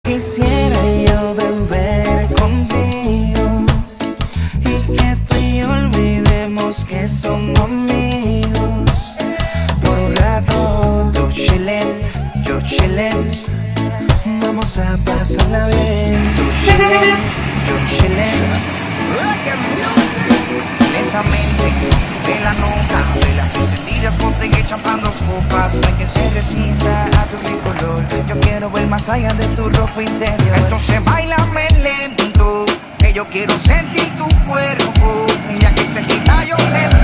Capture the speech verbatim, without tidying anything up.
Quisiera yo beber contigo y que tú y yo olvidemos que somos amigos. Por un rato tú chillen, yo chillen, vamos a pasarla bien. Tú chillen, yo chillen. Lentamente sube la nota de las encendidas botellas chapando copas. No hay que se resista a tu rico olor. Yo quiero ver más allá de tu ropa interior. Entonces bailame lento, que yo quiero sentir tu cuerpo. Ya que se quita yo te